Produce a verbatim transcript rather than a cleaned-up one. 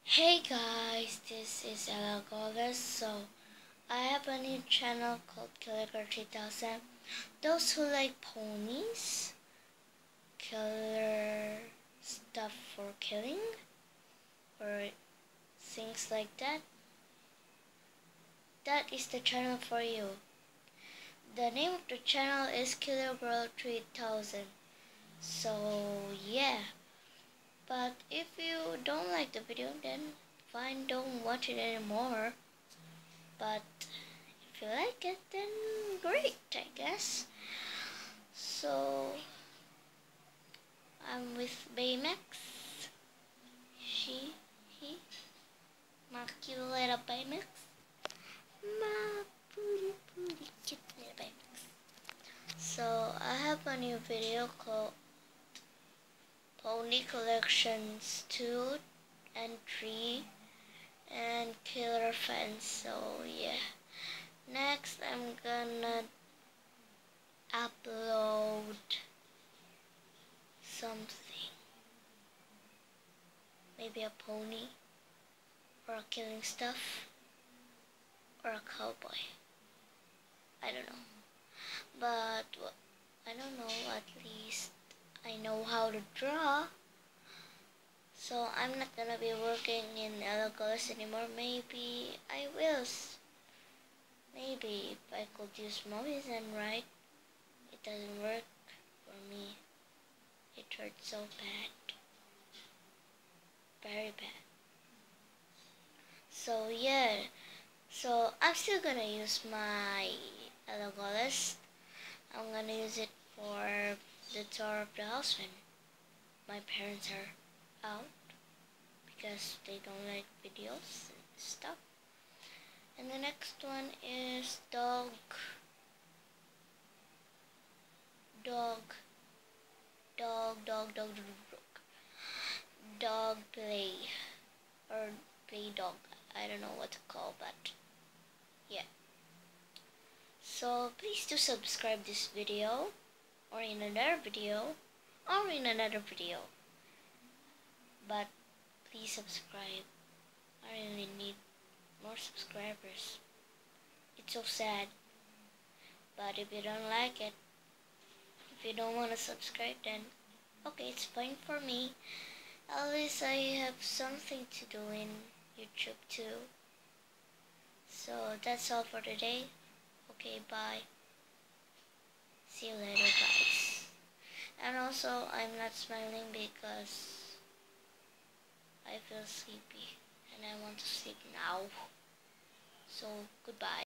Hey guys, this is Ella Goles. So I have a new channel called Killer Girl three thousand. Those who like ponies, killer stuff for killing, or things like that, that is the channel for you. The name of the channel is Killer Girl three thousand. So yeah. But if you don't like the video, then fine, don't watch it anymore. But if you like it, then great, I guess. So I'm with Baymax. She, he, my cute little Baymax. My booty, booty, cute little Baymax. So I have a new video called Pony Collections two and three and Killer Fans. So yeah. Next I'm gonna upload something. Maybe a pony, or a killing stuff, or a cowboy. I don't know. But I don't know, at least I know how to draw. So I'm not gonna be working in Ella Goles anymore. Maybe I will. Maybe if I could use movies and write. It doesn't work for me. It hurts so bad. Very bad. So yeah. So I'm still gonna use my Ella Goles. I'm gonna use it for the tour of the house when my parents are out, because they don't like videos and stuff. And the next one is dog dog dog dog dog dog dog play, or play dog. I don't know what to call, but yeah. So please do subscribe this video, or in another video, or in another video. But please subscribe. I really need more subscribers. It's so sad. But if you don't like it, if you don't want to subscribe, then okay, it's fine for me. At least I have something to do in YouTube too. So that's all for today. Okay, bye. See you later, guys. And also, I'm not smiling because I feel sleepy and I want to sleep now. So goodbye.